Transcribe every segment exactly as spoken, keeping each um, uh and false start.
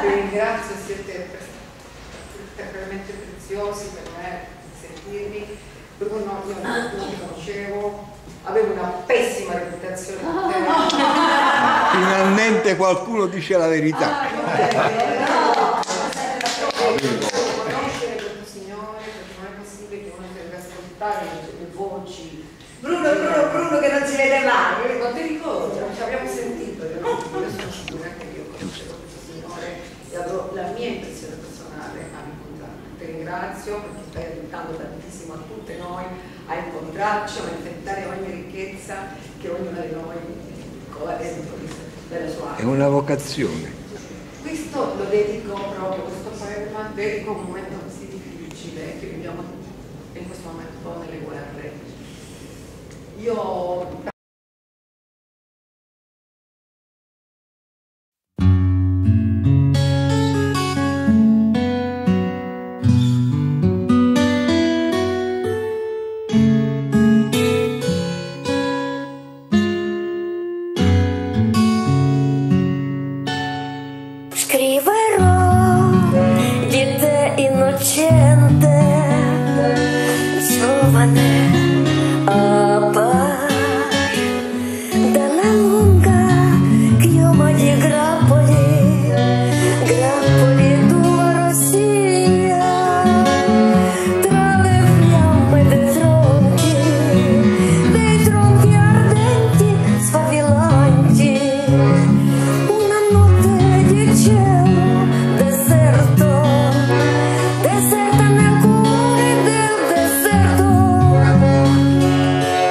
ringrazio, siete veramente preziosi per me, sentirmi. Bruno io non lo conoscevo, avevo una pessima reputazione con te. Finalmente qualcuno dice la verità. Ah, non è vero. Conoscere questo signore, perché non è possibile che uno deve ascoltare le voci. Bruno, Bruno, Bruno che non si vede mai. Non ti ricordo, ci abbiamo sentito, io sono sicura che io conoscevo questo signore e avrò la mia impressione personale a incontrarlo. Ti ringrazio perché stai aiutando tantissimo a tutte noi a incontrarci, a infettare ogni ricchezza che ognuna di noi cova dentro della sua anima. È una vocazione. Questo lo dedico proprio, questo poema dedico a un momento così difficile che viviamo in questo momento nelle guerre. Io scriverò di te innocente, giovane, appar dalla lunga chioma di grappoli, grappoli tua rossia, tra le fiamme dei tronchi, dei tronchi ardenti, sfavillanti. Una notte di cielo deserto, deserta nel cuore del deserto.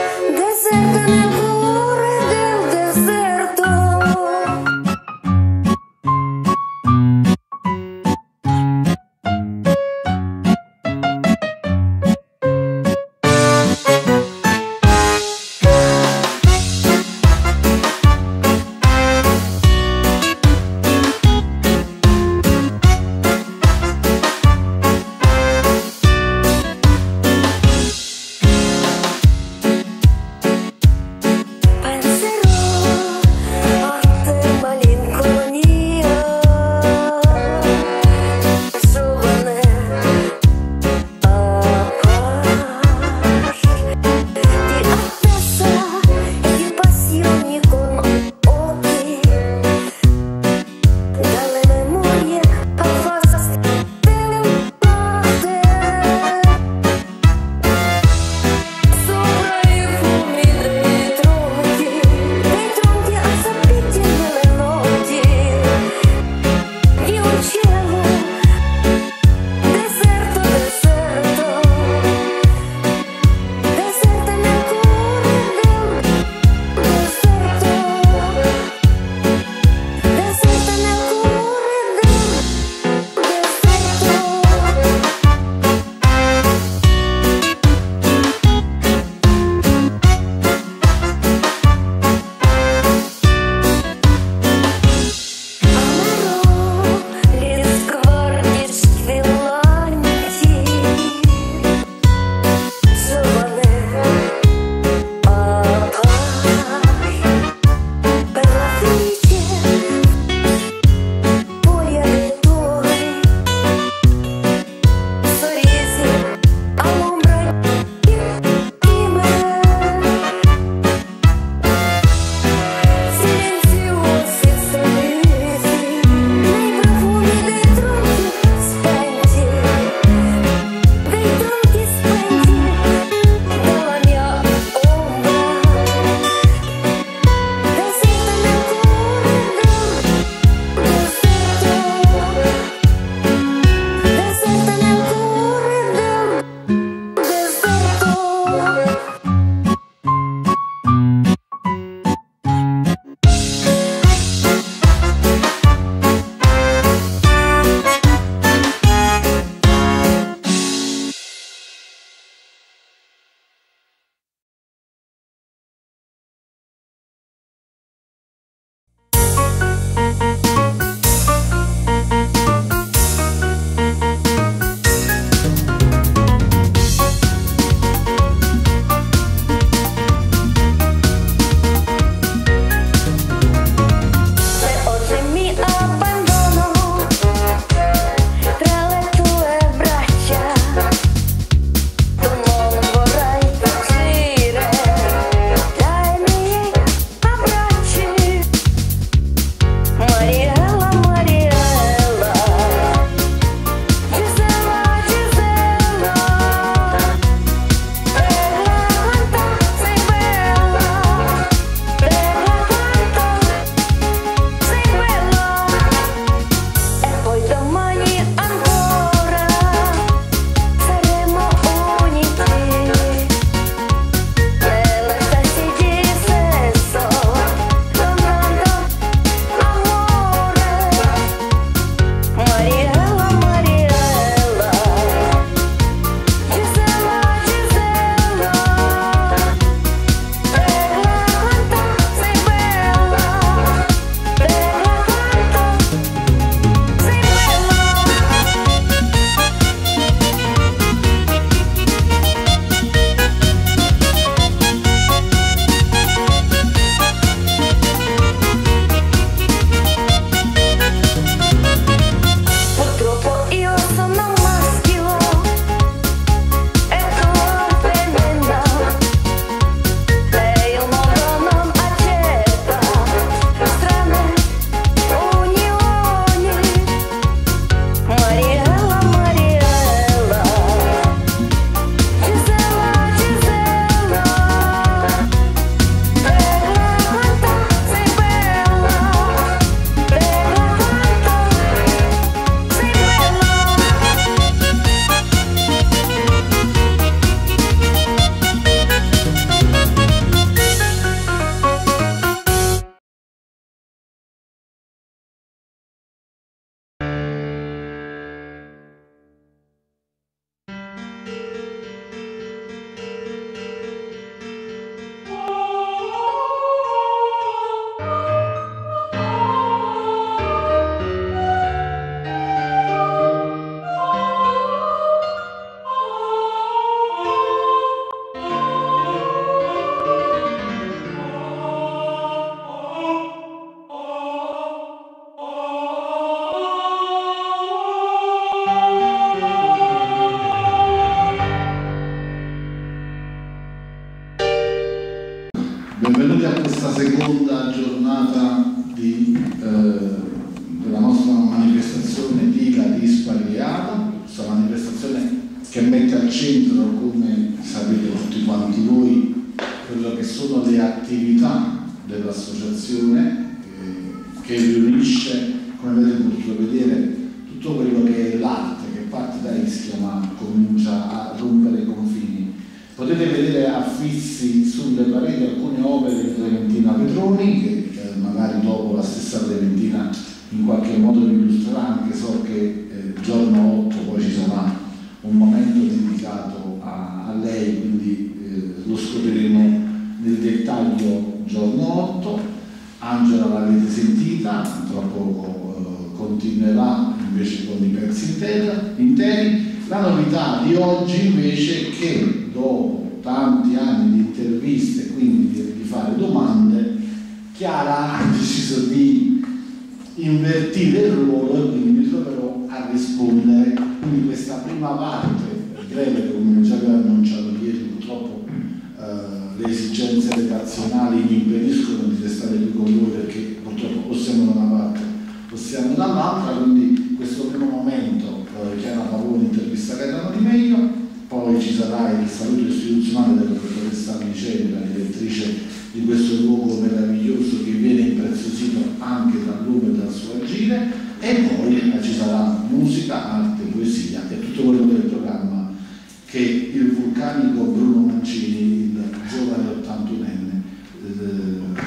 benvenuti a questa seconda giornata di, eh, della nostra manifestazione Diga Dispari Leata, questa manifestazione che mette al centro, come sapete tutti quanti voi, quello che sono le attività dell'associazione, eh, che riunisce, come avete potuto vedere, tutto quello che è l'arte, che parte da Ischia ma comincia a rompere i confini. Potete vedere affissi sulle pareti alcune opere di Clementina Petroni, che eh, magari dopo la stessa Clementina in qualche modo vi illustrerà, anche so che eh, giorno otto poi ci sarà un momento dedicato a, a lei, quindi eh, lo scopriremo nel dettaglio giorno otto. Angela l'avete sentita, tra poco eh, continuerà invece con i pezzi interi. La novità di oggi invece è che dopo tanti anni di interviste, quindi di, di fare domande, Chiara ha deciso di invertire il ruolo e quindi mi troverò a rispondere. Quindi questa prima parte breve, come già vi ho annunciato ieri, purtroppo eh, le esigenze redazionali mi impediscono di restare qui con voi, perché purtroppo o siamo da una parte o siamo dall'altra, quindi questo primo momento eh, Chiara Pavone intervista Gaetano Di Meglio, poi ci sarà il saluto istituzionale della dottoressa Liceni, la direttrice di questo luogo meraviglioso che viene impreziosito anche dal lume e dal suo agire, e poi ci sarà musica, arte, poesia e tutto quello del programma che il vulcanico Bruno Mancini, il giovane ottantunenne, eh...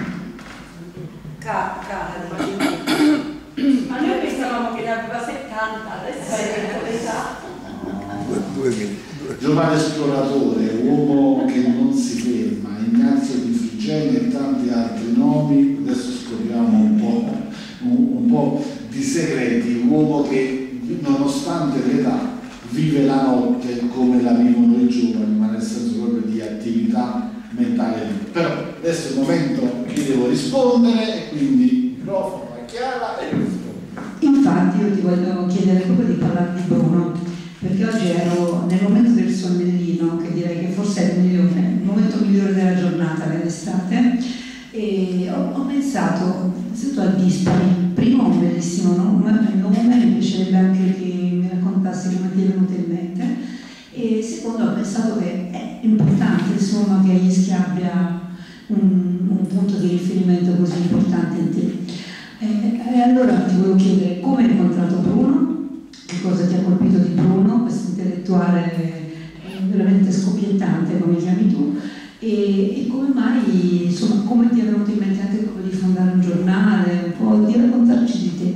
cara ma noi pensavamo che ne aveva settanta, adesso è l'età. Giovane esploratore, uomo che non si ferma, Ignazio Di Friggeni e tanti altri nomi. Adesso scopriamo un po', un, un po' di segreti, uomo che nonostante l'età vive la notte come la vivono i giovani, ma nel senso proprio di attività mentale. Però adesso è il momento che devo rispondere, e quindi il microfono a Chiara e rispondo. Infatti io ti voglio chiedere proprio di parlare di Bruno, perché oggi ero nel momento del sonnellino, che direi che forse è il, migliore, il momento migliore della giornata dell'estate, e ho, ho pensato, sento al Dispari, primo un bellissimo nome, nome, mi piacerebbe anche che mi raccontassi come ti è venuto in mente, e secondo ho pensato che è importante insomma che Ischia abbia un, un punto di riferimento così importante in te. E, e allora ti volevo chiedere come hai incontrato Bruno, che cosa ti ha colpito di Bruno, questo intellettuale veramente scoppiettante come chiami tu, e, e come mai, insomma, come ti è venuto in mente anche proprio di fondare un giornale, un po' di raccontarci di te.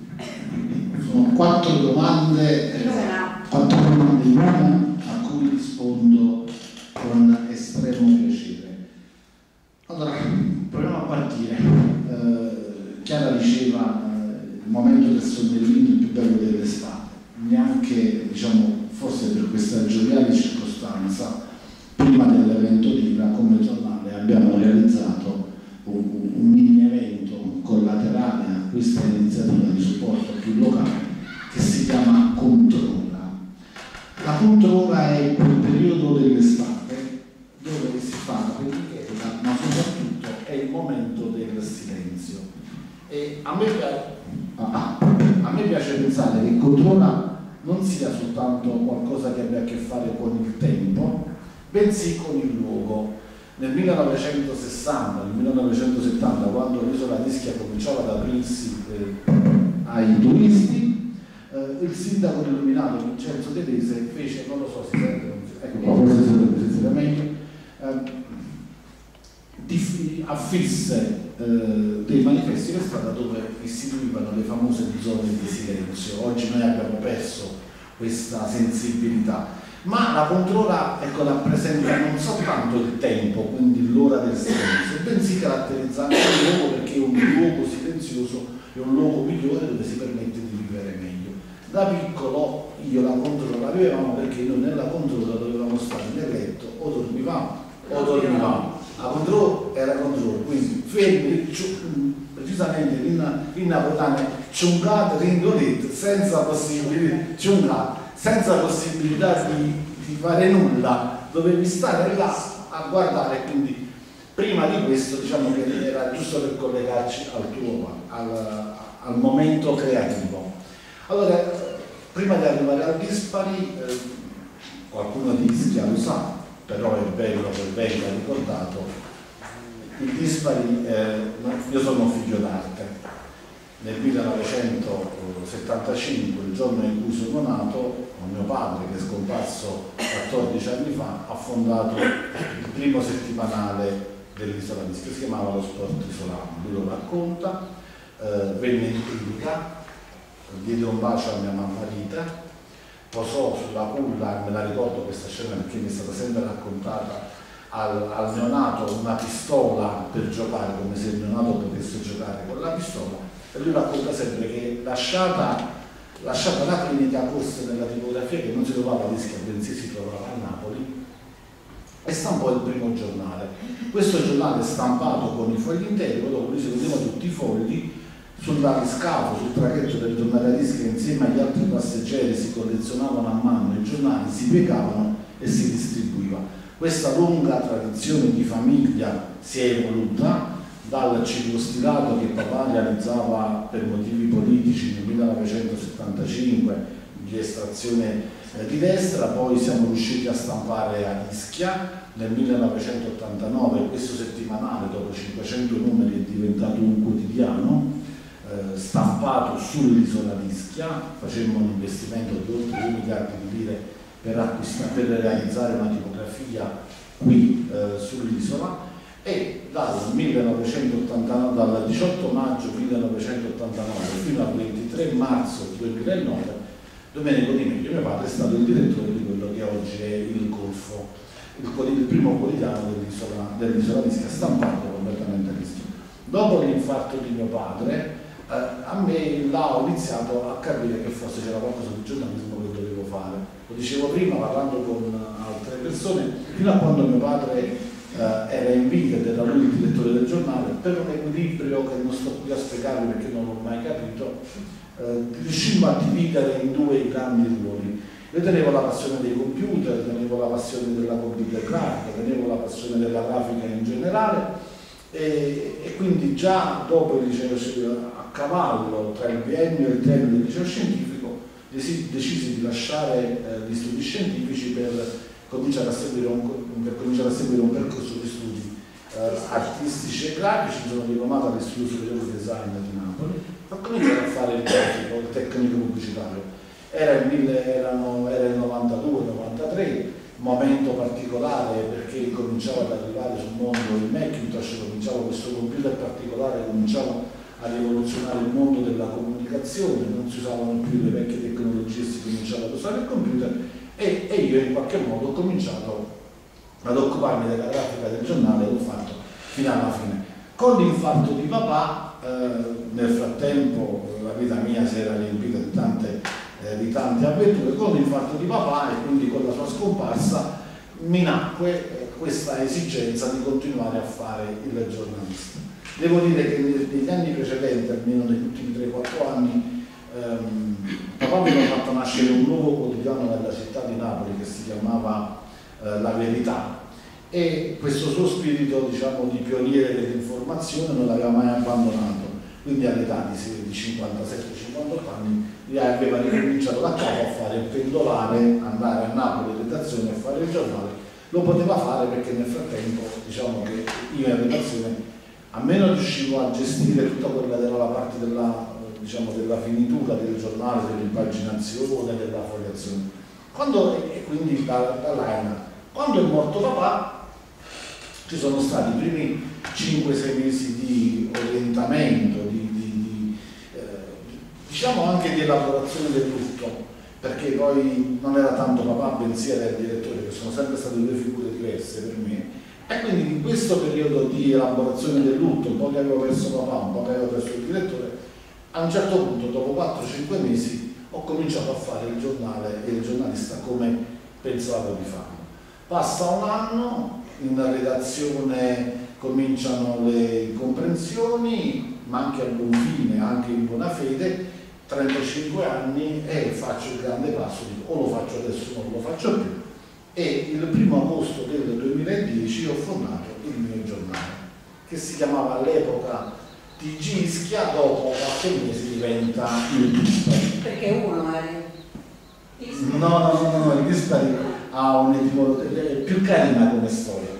Sono quattro domande, eh, quattro domande in una, a cui rispondo con estremo piacere. Allora, proviamo a partire. Eh, Chiara diceva eh, il momento del sonnellino il più bello dell'estate, neanche, diciamo, forse per questa gioviale circostanza, prima dell'evento Diga come giornale abbiamo realizzato un, un mini evento collaterale a questa iniziativa di supporto più locale che si chiama Controlla. La Controlla è quel periodo dell'estate dove si fa la preghiera, ma soprattutto è il momento del silenzio. E a me, ah, a me piace pensare che Controlla non sia soltanto qualcosa che abbia a che fare con il tempo, bensì con il luogo. Nel millenovecentosessanta, nel millenovecentosettanta, quando l'isola di Ischia cominciava ad aprirsi eh, ai turisti, eh, il sindaco illuminato Vincenzo Telese fece, non lo so se sente, ecco qua, forse si sente meglio, eh, affisse eh, dei manifesti per strada dove istituivano le famose zone di silenzio. Oggi noi abbiamo perso questa sensibilità, ma la Controlla, ecco, rappresenta non soltanto il tempo, quindi l'ora del silenzio, bensì caratterizza anche il luogo, perché è un luogo silenzioso, è un luogo migliore dove si permette di vivere meglio. Da piccolo io la Controlla l'avevamo perché noi nella Controlla dovevamo stare nel letto, o dormivamo o dormivamo. La Controlla era Controlla, quindi fermi, precisamente in, in napoletano, ciungate, ringolette, senza possibilità, ciungate, senza possibilità di, di fare nulla, dovevi stare là a guardare, quindi prima di questo diciamo che era giusto per collegarci al tuo, al, al momento creativo. Allora, prima di arrivare al Dispari, eh, qualcuno di Ischia lo sa, però è bello che venga ricordato, il Dispari, eh, io sono un figlio d'arte. Nel millenovecentosettantacinque, il giorno in cui sono nato, mio padre, che è scomparso quattordici anni fa, ha fondato il primo settimanale dell'Isola di Ischia, si chiamava Lo Sport Isolano. Lui lo racconta, eh, venne in clinica, diede un bacio a mia mamma Rita, posò sulla culla, me la ricordo questa scena perché mi è stata sempre raccontata, al, al neonato una pistola per giocare, come se il neonato potesse giocare con la pistola, e lui racconta sempre che lasciata, lasciata la clinica corse nella tipografia che non si trovava a Ischia, bensì si trovava a Napoli, e stampò il primo giornale. Questo giornale stampato con i fogli interi, dopo lui si vedeva tutti i fogli, sull'aliscafo, sul traghetto del giornale a Ischia, insieme agli altri passeggeri si collezionavano a mano i giornali, si piegavano e si distribuiva. Questa lunga tradizione di famiglia si è evoluta dal ciclostilato che papà realizzava per motivi politici nel millenovecentosettantacinque di estrazione eh, di destra, poi siamo riusciti a stampare a Ischia nel millenovecentottantanove. Questo settimanale, dopo cinquecento numeri, è diventato un quotidiano eh, stampato sull'isola di Ischia. Facemmo un investimento di oltre due miliardi di lire per, acquistare, per realizzare una tipografia qui eh, sull'isola. E dal, millenovecentottantanove, dal diciotto maggio millenovecentottantanove fino al ventitré marzo duemilanove, Domenico Di Meglio, mio padre, è stato il direttore di quello che oggi è il Golfo, il, il primo quotidiano dell'isola dell'isola di Ischia, stampato completamente all'Ischia. Dopo l'infarto di mio padre, eh, a me là ho iniziato a capire che forse c'era qualcosa di giornalismo che dovevo fare. Lo dicevo prima parlando con altre persone, fino a quando mio padre Uh, era in vita ed era lui il direttore del giornale, per un equilibrio che non sto qui a spiegarvi perché non l'ho mai capito, uh, riuscimmo a dividere in due grandi ruoli. Io tenevo la passione dei computer, tenevo la passione della computer grafica, tenevo la passione della grafica in generale, e, e quindi già dopo il liceo, a cavallo tra il biennio e il termine del liceo scientifico, decisi di lasciare eh, gli studi scientifici per cominciare a seguire un, per cominciare a seguire un percorso di studi eh, artistici e grafici. Mi sono diplomato all'Istituto Superiore di Design di Napoli, ho cominciato a fare il grafico, il tecnico pubblicitario. Era il, mille, erano, era il novantadue novantatré, momento particolare perché cominciava ad arrivare sul mondo il Macintosh, cominciava questo computer particolare, cominciava a rivoluzionare il mondo della comunicazione, non si usavano più le vecchie tecnologie, si cominciava ad usare il computer. E, e io in qualche modo ho cominciato ad occuparmi della grafica del giornale e l'ho fatto fino alla fine. Con l'infarto di papà, eh, nel frattempo la vita mia si era riempita di tante, eh, di tante avventure. Con l'infarto di papà e quindi con la sua scomparsa mi nacque eh, questa esigenza di continuare a fare il giornalista. Devo dire che negli anni precedenti, almeno negli ultimi tre quattro anni, Um, papà mi ha fatto nascere un nuovo quotidiano nella città di Napoli che si chiamava uh, La Verità, e questo suo spirito, diciamo, di pioniere dell'informazione non l'aveva mai abbandonato. Quindi all'età di cinquantasette cinquantotto anni aveva ricominciato da capo a fare il pendolare, andare a Napoli in redazione a fare il giornale. Lo poteva fare perché nel frattempo, diciamo, che io in redazione almeno riuscivo a gestire tutta quella che era la parte della diciamo della finitura del giornale, dell'impaginazione, della fogliazione. Quando, e quindi da, da là, quando è morto papà ci sono stati i primi cinque sei mesi di orientamento, di, di, di, eh, diciamo anche di elaborazione del lutto, perché poi non era tanto papà bensì era il direttore, che sono sempre state due figure diverse per me, e quindi in questo periodo di elaborazione del lutto, un po' che avevo perso papà, un po' che avevo perso il direttore, a un certo punto, dopo quattro cinque mesi, ho cominciato a fare il giornale e il giornalista come pensavo di farlo. Passa un anno, in redazione cominciano le incomprensioni, ma anche a buon fine, anche in buona fede, trentacinque anni, e faccio il grande passo, dico o lo faccio adesso o non lo faccio più, e il primo agosto del duemiladieci ho fondato il mio giornale, che si chiamava all'epoca T G Ischia, dopo qualche mese diventa il Dispari. Perché uno è No, no, no, no, il Dispari ha un'etimologia più carina come storia.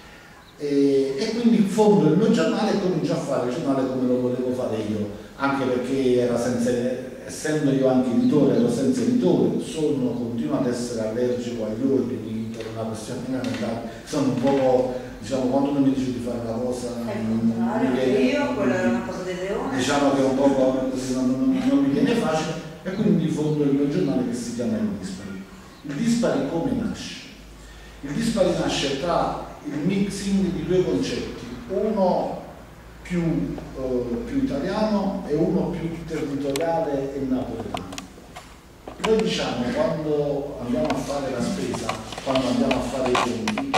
E, e quindi fondo il mio giornale e comincio a fare il giornale come lo volevo fare io, anche perché era senza, essendo io anche editore, ero senza editore, sono, continuo ad essere allergico agli ordini per una questione fondamentale, sono un po', diciamo, quando uno mi dice di fare una cosa, non, non mi viene, io, quella era una cosa del leone. Diciamo che è un po' così, non, non, non mi viene facile, e quindi fondo il mio giornale che si chiama il Dispari. Il Dispari come nasce? Il Dispari nasce tra il mixing di due concetti, uno più, eh, più italiano e uno più territoriale e napoletano. Noi diciamo, quando andiamo a fare la spesa, quando andiamo a fare i conti,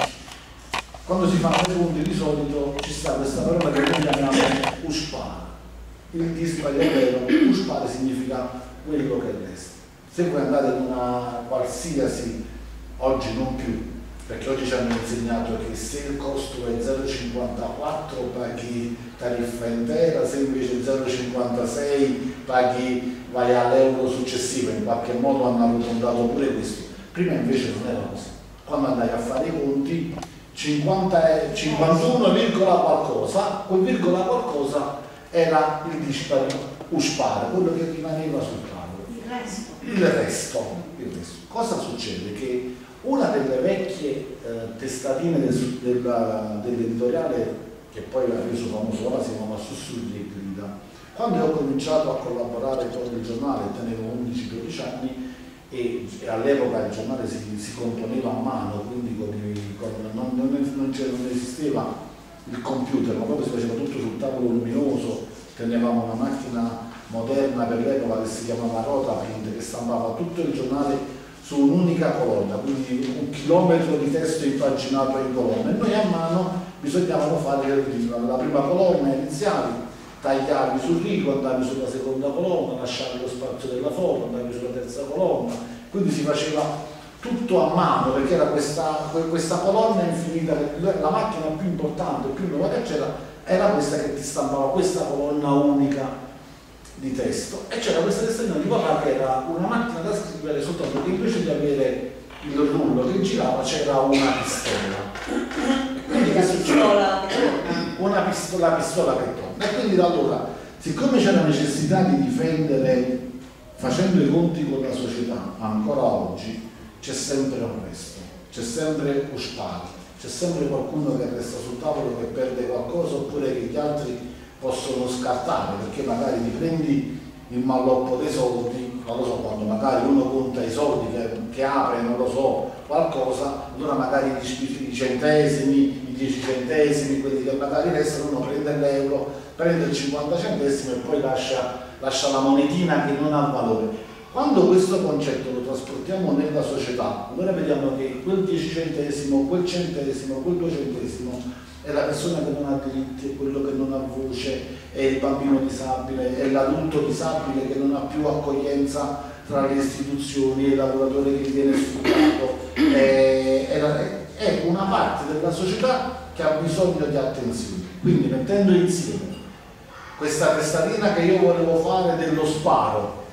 quando si fanno i conti di solito ci sta questa parola che noi chiamiamo uspare. Il Dispari è vero, uspare significa quello che resta. Se voi andate in una qualsiasi, oggi non più, perché oggi ci hanno insegnato che se il costo è zero virgola cinquantaquattro paghi tariffa intera, se invece zero virgola cinquantasei paghi, vai all'euro successivo, in qualche modo hanno arrotondato pure questo. Prima invece non era così. Quando andai a fare i conti, cinquanta, cinquantuno virgola qualcosa, quel virgola qualcosa era il Dispari uspare, quello che rimaneva sul tavolo. Il resto. Il resto. Il resto. Cosa succede? Che una delle vecchie eh, testatine del, della, dell'editoriale, che poi ha reso famoso ora, si chiama Sussurri e Grida, quando ho cominciato a collaborare con il giornale, tenevo undici dodici anni e, e all'epoca il giornale si, si componeva a mano, quindi con i, con, non, non, non, non esisteva il computer, ma proprio si faceva tutto sul tavolo luminoso, tenevamo una macchina moderna per l'epoca che si chiamava Rotaprint, che stampava tutto il giornale su un'unica colonna, quindi un chilometro di testo impaginato in colonna, e noi a mano bisognava fare la prima colonna iniziale, tagliavi sul rigo, andavi sulla seconda colonna, lasciavi lo spazio della foto, andavi sulla terza colonna, quindi si faceva tutto a mano, perché era questa, questa colonna infinita, la macchina più importante, più nuova che c'era, era questa che ti stampava questa colonna unica di testo, e c'era questa testatina di papà che era una macchina da scrivere, soltanto che invece di avere il rullo che girava c'era una pistola. Quindi che succede? Una pistola, pistola che torna. E quindi da allora, siccome c'è la necessità di difendere, facendo i conti con la società, ancora oggi c'è sempre un resto, c'è sempre un spazio, c'è sempre qualcuno che resta sul tavolo, che perde qualcosa, oppure che gli altri possono scartare, perché magari ti prendi il malloppo dei soldi, non lo so, quando magari uno conta i soldi che, che apre, non lo so, qualcosa, allora magari i centesimi, i dieci centesimi, quelli che magari restano, uno prende l'euro, prende il cinquanta centesimi e poi lascia, lascia la monetina che non ha valore. Quando questo concetto lo trasportiamo nella società, allora vediamo che quel dieci centesimo, quel centesimo, quel due centesimo è la persona che non ha diritti, è quello che non ha voce, è il bambino disabile, è l'adulto disabile che non ha più accoglienza tra le istituzioni, è il lavoratore che viene sfruttato, è, è, la, è una parte della società che ha bisogno di attenzione. Quindi mettendo insieme questa testatina che io volevo fare dello sparo,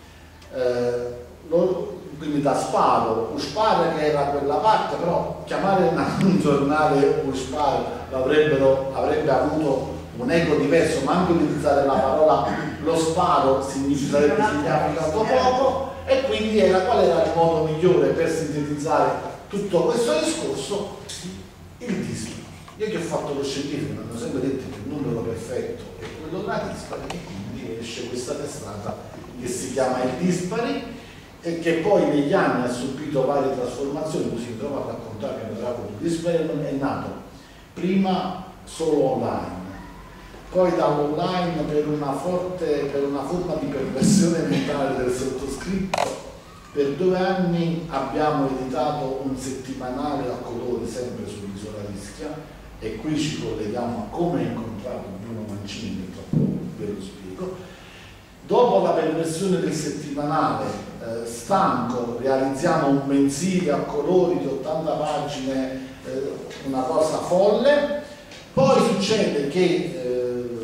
eh, lo, quindi da sparo, uspare che era quella parte, però chiamare un giornale uspare avrebbe avuto un eco diverso, ma anche utilizzare la parola lo sparo significa significato poco, e quindi era, qual era il modo migliore per sintetizzare tutto questo discorso? Il Dispari. Io che ho fatto lo scientifico, mi hanno sempre detto che il numero perfetto è quello della Dispari, e quindi esce questa testata che si chiama il Dispari, e che poi negli anni ha subito varie trasformazioni, così mi trovo a raccontare che il Dispari è nato prima solo online, poi dall'online per una forte, per una forma di perversione mentale del sottoscritto, per due anni abbiamo editato un settimanale a colori sempre sull'isola Ischia, e qui ci colleghiamo a come ho incontrato Bruno Mancini, che tra poco ve lo spiego. Dopo la perversione del settimanale, eh, stanco, realizziamo un mensile a colori di ottanta pagine, eh, una cosa folle. Poi succede che eh,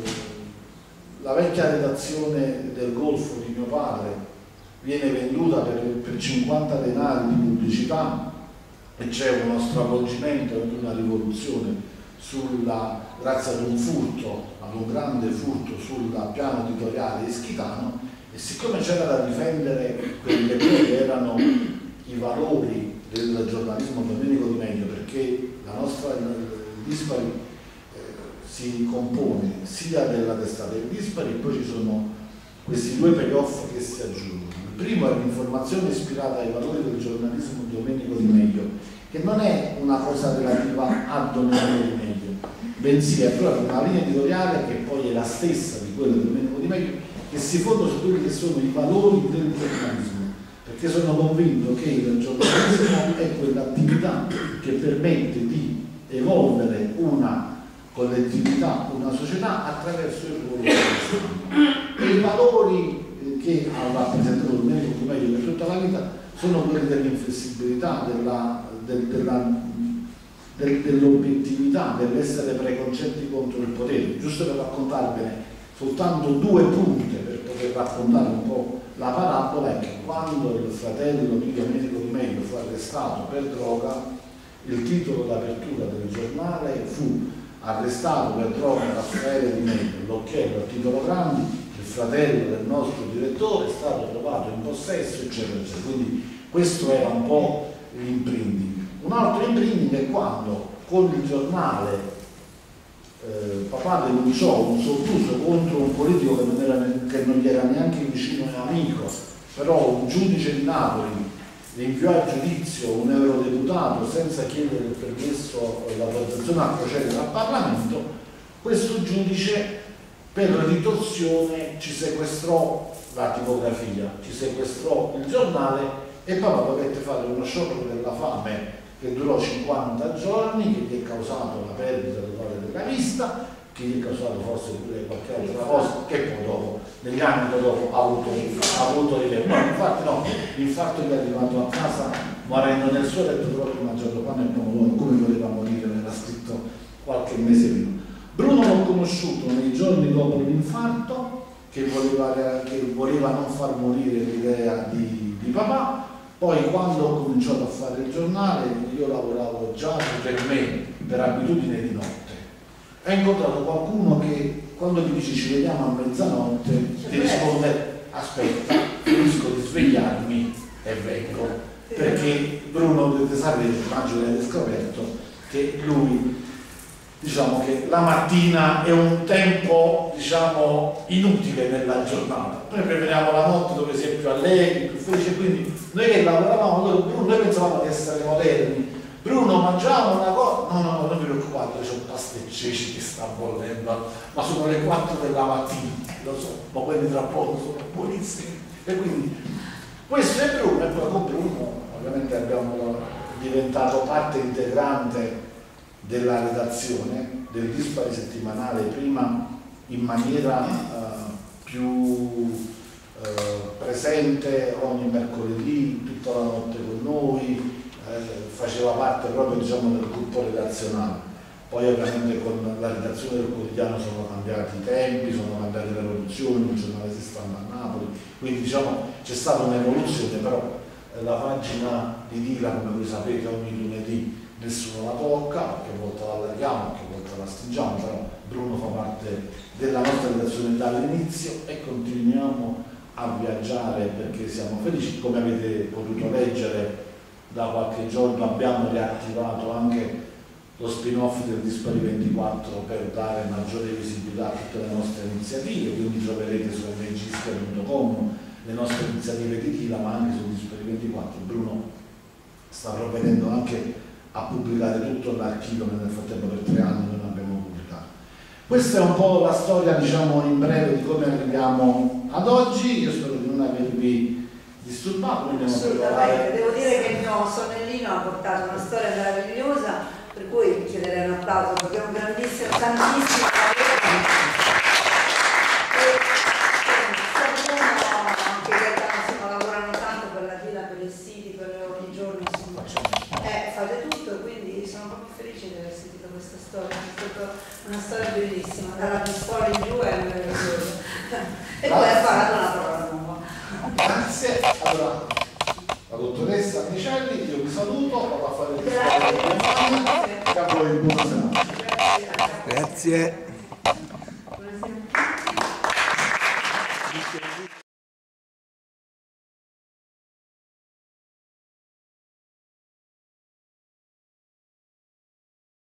la vecchia redazione del Golfo di mio padre viene venduta per, per cinquanta denari di pubblicità e c'è uno stravolgimento e una rivoluzione sulla, grazie ad un furto, ad un grande furto sul piano editoriale ischitano, e siccome c'era da difendere quelli che poi erano i valori del giornalismo Domenico Di Meglio, perché la nostra il Dispari eh, si compone sia della testata del Dispari, e poi ci sono questi due payoff che si aggiungono. Il primo è l'informazione ispirata ai valori del giornalismo Domenico Di Meglio, che non è una cosa relativa a Domenico Di Meglio, bensì è proprio una linea editoriale che poi è la stessa di quella di Domenico Di Meglio, che si fonda su quelli che sono i valori del giornalismo, perché sono convinto che il giornalismo è quell'attività che permette di evolvere una collettività, una società attraverso il ruolo dello Stato. E i valori che ha rappresentato Domenico Di Meglio per tutta la vita sono quelli dell'inflessibilità, della, del, della, del, dell'obiettività, dell'essere preconcetti contro il potere. Giusto per raccontarvene soltanto due punte per poter raccontare un po' la parabola, è che quando il fratello di Domenico Di Meglio fu arrestato per droga, il titolo d'apertura del giornale fu "Arrestato per droga Raffaele Di Meglio, l'occhiello al titolo grande, il fratello del nostro direttore è stato trovato in possesso", eccetera, eccetera. Quindi questo era un po' l'imprinting. Un altro imprinting è quando con il giornale eh, papà denunciò un sopruso contro un politico che non, era, che non gli era neanche vicino e amico, però un giudice di Napoli inviò a giudizio un eurodeputato senza chiedere il permesso e l'autorizzazione a procedere al Parlamento. Questo giudice per ritorsione ci sequestrò la tipografia, ci sequestrò il giornale e papà dovette fare uno sciopero della fame che durò cinquanta giorni, che gli è causato la perdita totale della vista, che gli è causato forse pure qualche altra cosa, che poi dopo, negli anni dopo, ha avuto, ha avuto rilevo. No, infatti no, l'infarto gli è arrivato a casa morendo nel suo letto proprio mangiando pane e pomodoro, come voleva morire, l'era scritto qualche mese prima. Bruno l'ho conosciuto nei giorni dopo l'infarto, che voleva, che voleva non far morire l'idea di, di papà. Poi quando ho cominciato a fare il giornale, io lavoravo già per me, per abitudine di notte. Ho incontrato qualcuno che quando mi dice ci vediamo a mezzanotte, ti risponde aspetta, finisco di svegliarmi e vengo. Perché Bruno, dovete sapere, immagino avete scoperto, che lui, diciamo che la mattina è un tempo, diciamo, inutile nella giornata. Noi preferiamo la notte dove si è più allegri, più felici, quindi noi che lavoravamo, noi pensavamo di essere moderni. Bruno, mangiamo una cosa? No, no, no, non vi preoccupate, c'è un pasticcetti che sta bollendo, ma sono le quattro della mattina, lo so, ma quelli tra poco sono buonissimi. E quindi questo è Bruno, e poi con Bruno ovviamente abbiamo diventato parte integrante della redazione del Dispari settimanale, prima in maniera uh, più uh, presente ogni mercoledì, tutta la notte con noi, eh, faceva parte proprio, diciamo, del gruppo redazionale. Poi ovviamente con la redazione del quotidiano sono cambiati i tempi, sono cambiate le produzioni, il giornale si sta a Napoli, quindi diciamo c'è stata un'evoluzione, però eh, la pagina di Dila, come voi sapete, ogni lunedì nessuno la tocca, qualche volta la allarghiamo, qualche volta la stringiamo, però Bruno fa parte della nostra redazione dall'inizio e continuiamo a viaggiare perché siamo felici. Come avete potuto leggere, da qualche giorno abbiamo riattivato anche lo spin-off del Dispari ventiquattro per dare maggiore visibilità a tutte le nostre iniziative, quindi troverete su m g ischia punto com le nostre iniziative di Tila, ma anche su Dispari ventiquattro. Bruno sta provvedendo anche a pubblicare tutto l'archivio che nel frattempo per tre anni non abbiamo pubblicato. Questa è un po' la storia, diciamo, in breve di come arriviamo ad oggi. Io spero di non avervi disturbato. Assolutamente, devo dire che il mio sonnellino ha portato una storia meravigliosa, per cui chiederei un applauso perché è un grandissimo, tantissimo e qualcuno anche che lavorano tanto per la Dila per i siti, per ogni giorno, insomma, eh, fate tutto, quindi sono proprio felice di aver sentito questa storia, è stata una storia bellissima, dalla pistola in giù è meraviglioso. E poi ha imparato una parola nuova. Grazie. Allora, la dottoressa Micelli, io vi saluto, vado a fare il Grazie. e a voi buona serata. Grazie. Buonasera a tutti.